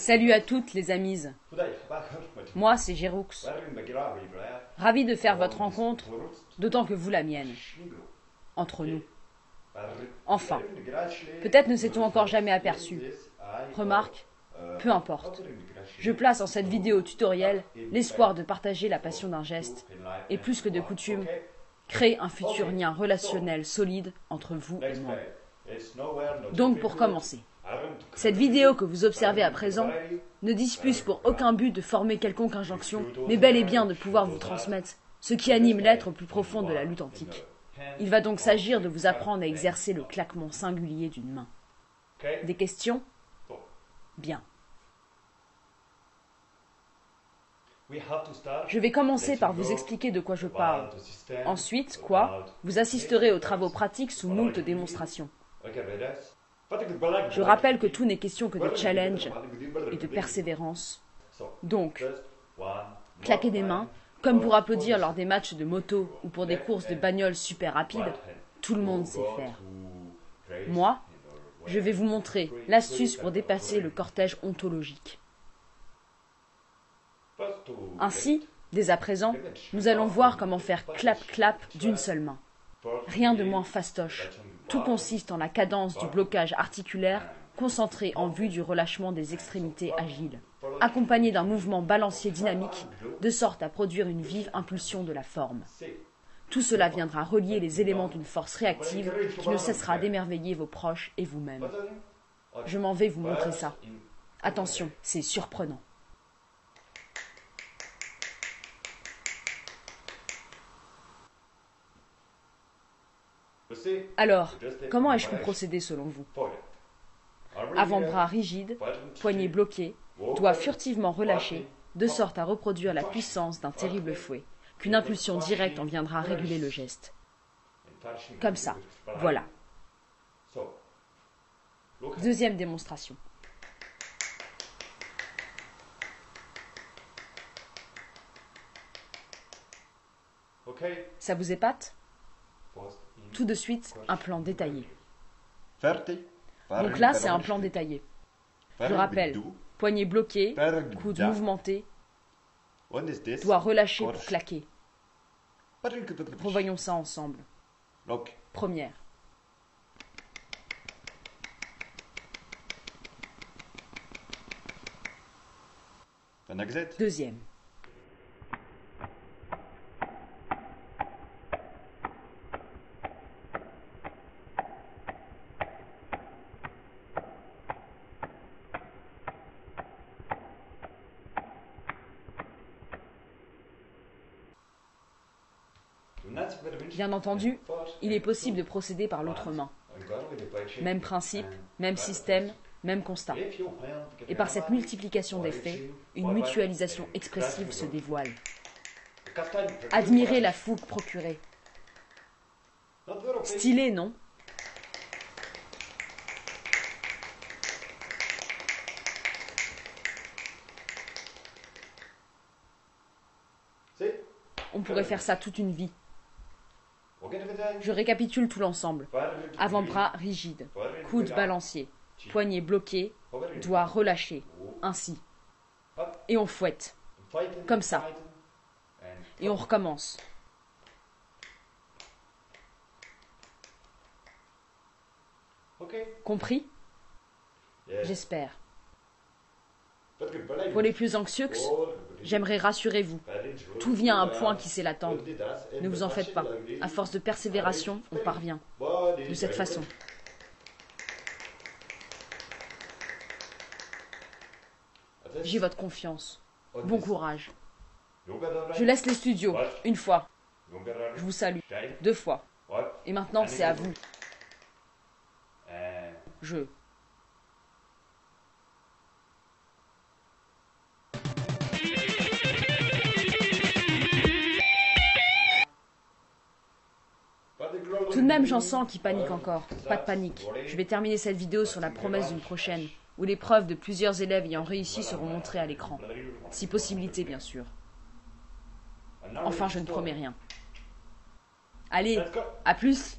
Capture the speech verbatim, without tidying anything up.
Salut à toutes les amies. Moi, c'est Géroux. Ravi de faire votre rencontre, d'autant que vous la mienne. Entre nous. Enfin, peut-être ne s'est-on encore jamais aperçu. Remarque, peu importe. Je place en cette vidéo tutoriel l'espoir de partager la passion d'un geste, et plus que de coutume, créer un futur lien relationnel solide entre vous et moi. Donc pour commencer, cette vidéo que vous observez à présent ne dispose pour aucun but de former quelconque injonction, mais bel et bien de pouvoir vous transmettre ce qui anime l'être au plus profond de la lutte antique. Il va donc s'agir de vous apprendre à exercer le claquement singulier d'une main. Des questions? Bien. Je vais commencer par vous expliquer de quoi je parle. Ensuite, quoi, vous assisterez aux travaux pratiques sous moult démonstrations. Je rappelle que tout n'est question que de challenge et de persévérance. Donc, claquer des mains, comme pour applaudir lors des matchs de moto ou pour des courses de bagnoles super rapides, tout le monde sait faire. Moi, je vais vous montrer l'astuce pour dépasser le cortège ontologique. Ainsi, dès à présent, nous allons voir comment faire clap-clap d'une seule main. Rien de moins fastoche. Tout consiste en la cadence du blocage articulaire concentré en vue du relâchement des extrémités agiles, accompagné d'un mouvement balancier dynamique, de sorte à produire une vive impulsion de la forme. Tout cela viendra relier les éléments d'une force réactive qui ne cessera d'émerveiller vos proches et vous-même. Je m'en vais vous montrer ça. Attention, c'est surprenant. Alors, comment ai-je pu procéder selon vous? Avant-bras rigide, poignets bloqués, doigts furtivement relâchés, de sorte à reproduire la puissance d'un terrible fouet, qu'une impulsion directe en viendra réguler le geste. Comme ça, voilà. Deuxième démonstration. Ça vous épate? Tout de suite, un plan détaillé. Donc là, c'est un plan détaillé. Je rappelle, poignet bloqué, coude mouvementé, doigt relâché pour claquer. Revoyons ça ensemble. Première. Deuxième. Bien entendu, il est possible de procéder par l'autre main. Même principe, même système, même constat. Et par cette multiplication d'effets, une mutualisation expressive se dévoile. Admirez la fougue procurée. Stylé, non? On pourrait faire ça toute une vie. Je récapitule tout l'ensemble. Avant-bras rigide, coude balancier, poignet bloqué, doigts relâchés, ainsi. Et on fouette. Comme ça. Et on recommence. Compris? J'espère. Pour les plus anxieux, j'aimerais rassurer vous. Tout vient à un point qui sait l'attendre. Ne vous en faites pas. À force de persévération, on parvient. De cette façon. J'ai votre confiance. Bon courage. Je laisse les studios. Une fois. Je vous salue. Deux fois. Et maintenant, c'est à vous. Je... Tout de même, j'en sens qui paniquent encore. Pas de panique. Je vais terminer cette vidéo sur la promesse d'une prochaine, où les preuves de plusieurs élèves ayant réussi seront montrées à l'écran. Si possibilité, bien sûr. Enfin, je ne promets rien. Allez, à plus!